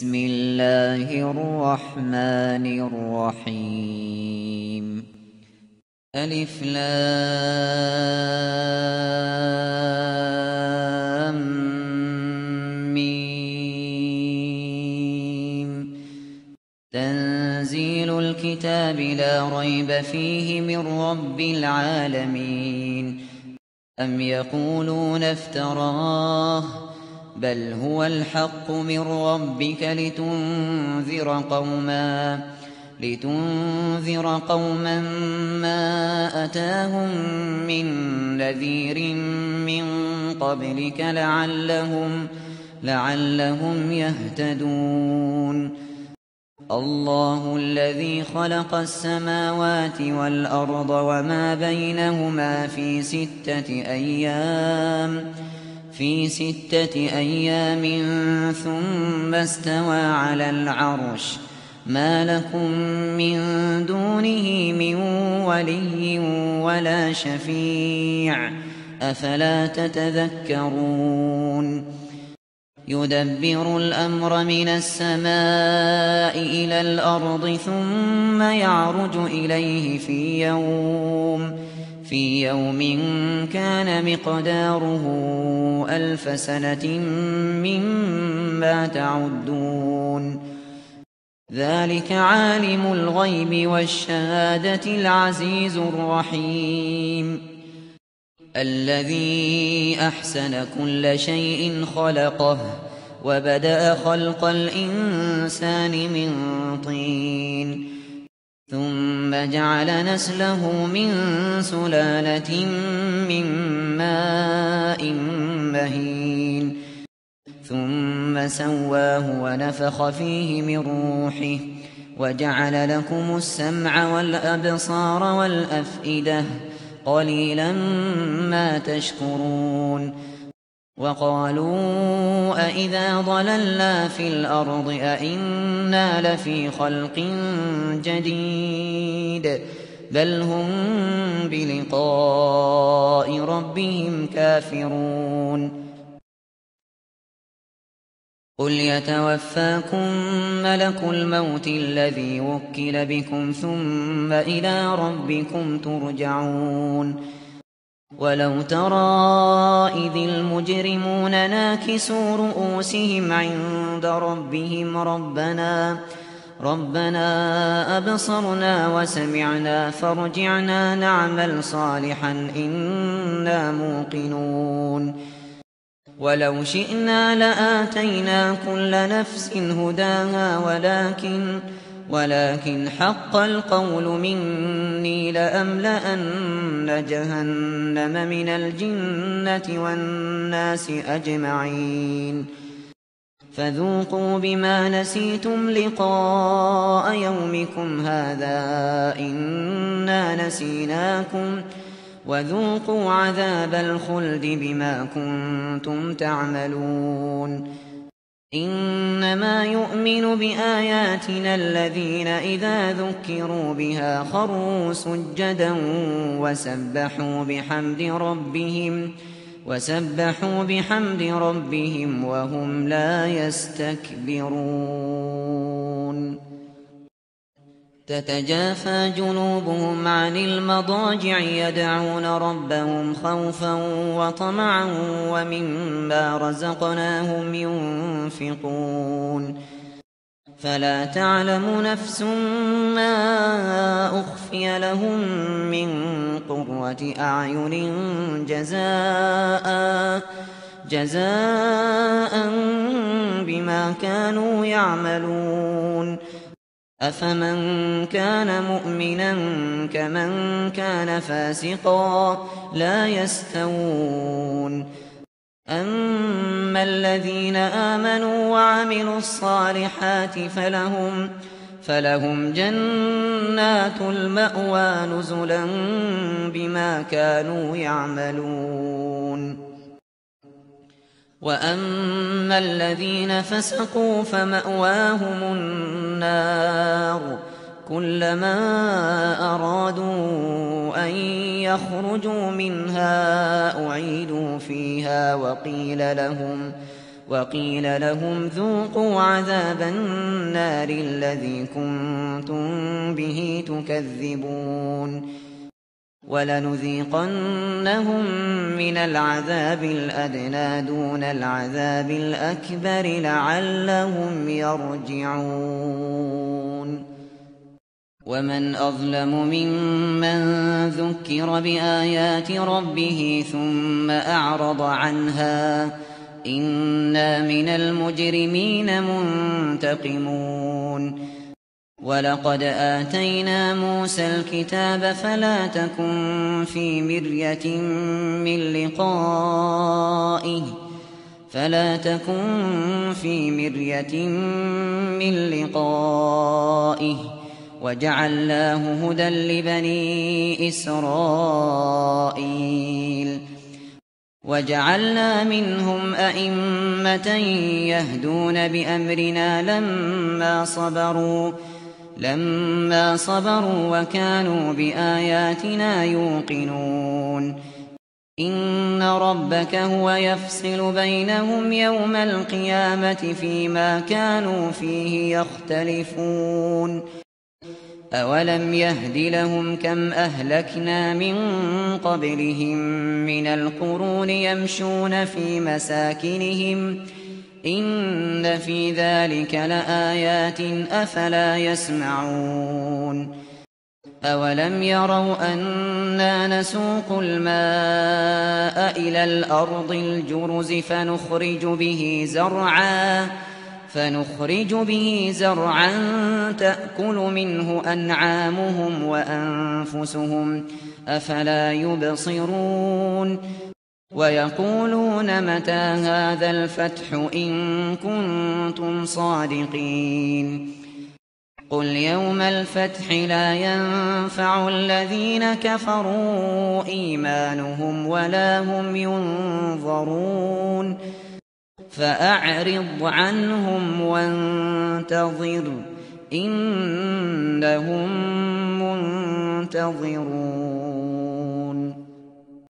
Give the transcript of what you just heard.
بسم الله الرحمن الرحيم ألف لام ميم تنزيل الكتاب لا ريب فيه من رب العالمين أم يقولون افتراه بل هو الحق من ربك لتنذر قوما ما أتاهم من نذير من قبلك لعلهم يهتدون الله الذي خلق السماوات والأرض وما بينهما في 6 أيام ثم استوى على العرش ما لكم من دونه من ولي ولا شفيع أفلا تتذكرون يدبر الأمر من السماء إلى الأرض ثم يعرج إليه في يوم كان مقداره 1000 سنة مما تعدون ذلك عالم الغيب والشهادة العزيز الرحيم الذي أحسن كل شيء خلقه وبدأ خلق الإنسان من طين ثم جعل نسله من سلالة من ماء مهين ثم سواه ونفخ فيه من روحه وجعل لكم السمع والأبصار والأفئدة قليلا ما تشكرون وقالوا أإذا ضللنا في الأرض أإنا لفي خلق جديد بل هم بلقاء ربهم كافرون قل يتوفاكم ملك الموت الذي وكل بكم ثم إلى ربكم ترجعون ولو ترى إذ المجرمون ناكسوا رؤوسهم عند ربهم ربنا أبصرنا وسمعنا فارجعنا نعمل صالحا إنا موقنون ولو شئنا لآتينا كل نفس هداها ولكن حق القول مني لأملأن جهنم من الجنة والناس أجمعين فذوقوا بما نسيتم لقاء يومكم هذا إنا نسيناكم وذوقوا عذاب الخلد بما كنتم تعملون إنما يؤمن بآياتنا الذين إذا ذكروا بها خروا سجدا وسبحوا بحمد ربهم وهم لا يستكبرون تتجافى جنوبهم عن المضاجع يدعون ربهم خوفا وطمعا ومما رزقناهم ينفقون فلا تعلم نفس ما أخفي لهم من قرة أعين جزاء بما كانوا يعملون أفمن كان مؤمنا كمن كان فاسقا لا يستوون أما الذين آمنوا وعملوا الصالحات فلهم جنات المأوى نزلا بما كانوا يعملون وأما الذين فسقوا فمأواهم النار كلما أرادوا أن يخرجوا منها أعيدوا فيها وقيل لهم ذوقوا عذاب النار الذي كنتم به تكذبون ولنذيقنهم من العذاب الأدنى دون العذاب الأكبر لعلهم يرجعون ومن أظلم ممن ذكر بآيات ربه ثم أعرض عنها إنا من المجرمين منتقمون ولقد آتينا موسى الكتاب فلا تكن في مرية من لقائه وجعلناه هدى لبني إسرائيل وجعلنا منهم أئمة يهدون بأمرنا لما صبروا وكانوا بآياتنا يوقنون إن ربك هو يفصل بينهم يوم القيامة فيما كانوا فيه يختلفون أولم يهد لهم كم أهلكنا من قبلهم من القرون يمشون في مساكنهم إن في ذلك لآيات أفلا يسمعون أولم يروا أنا نسوق الماء إلى الأرض الجرز فنخرج به زرعا تأكل منه أنعامهم وأنفسهم أفلا يبصرون ويقولون متى هذا الفتح إن كنتم صادقين قل يوم الفتح لا ينفع الذين كفروا إيمانهم ولا هم ينظرون فأعرض عنهم وانتظر إنهم منتظرون